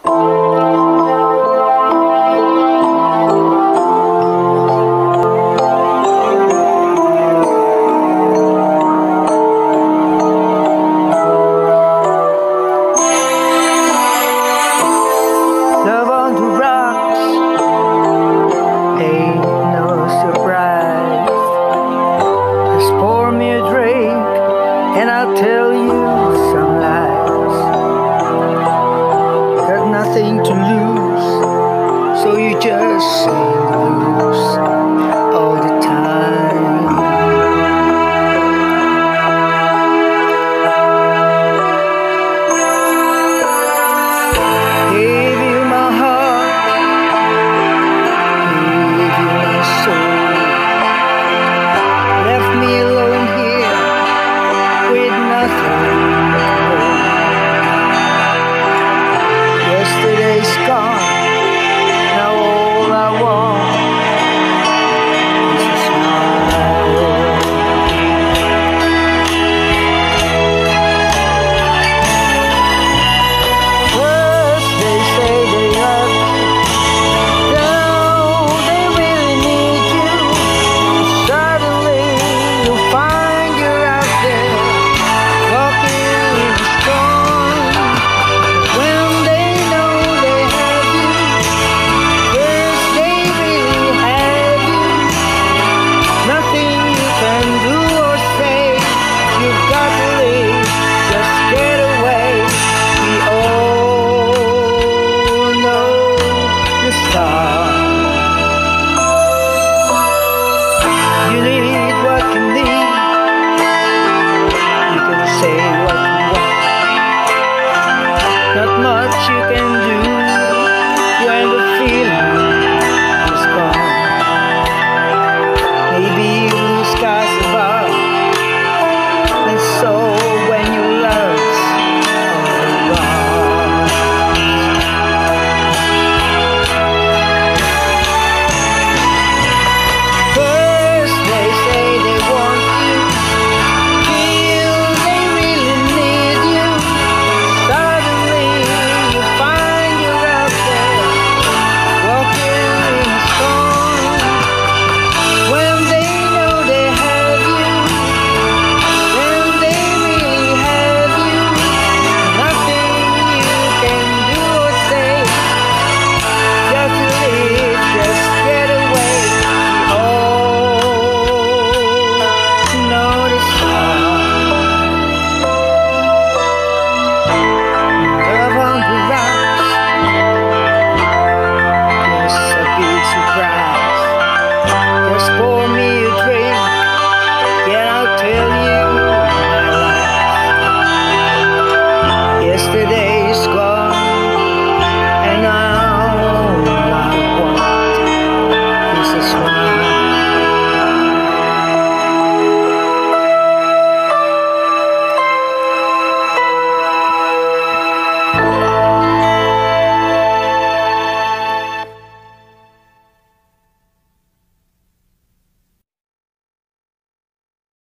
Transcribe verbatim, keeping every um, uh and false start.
Love on the rocks ain't no surprise. Just pour me a drink and I'll tell you some lies. Got nothing to lose, so you just sing the blues all the time. Gave you my heart, gave you my soul, left me alone here with nothing to hold. Yesterday's gone, now all I want is a smile. First they say they love you, now they really need you. Suddenly you find you're out there walking in the storm. When they know they have you, first they really have you. Nothing you can do or say, you've got to leave, just get away. We all know the start. You need what you need, you can say what you want. Not much you can do